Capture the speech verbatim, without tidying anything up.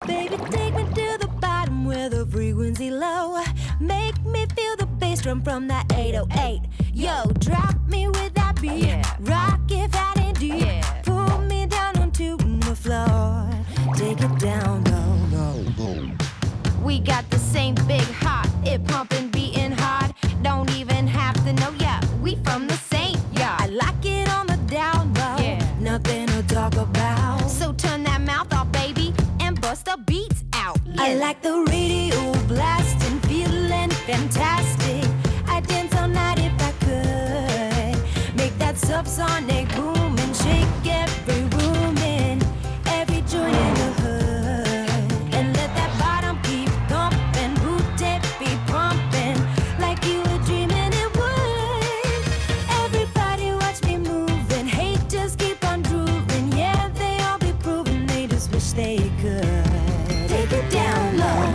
Baby, take me to the bottom where the frequency low. Make me feel the bass drum from that eight oh eight. Yo, drop me with that beat. Yeah. Rock it fat and deep. Yeah. Pull me down onto the floor. Take it down low, low, low. We got the same big heart. It pumping, beating hard. Don't even have to know, yeah. We from the same yard. I like it on the down low. Yeah. Nothing to talk about. So turn that mouth off, baby, and bust the beats out. Yeah. I like the radio blasting, feeling fantastic. I dance all night if I could. Make that subsonic boom and shake every room in every joint in the hood. And let that bottom keep thumping, boot tape be pumping like you were dreaming it would. Everybody watch me moving, haters keep on drooling. Yeah, they all be proving they just wish they could. Take it down low.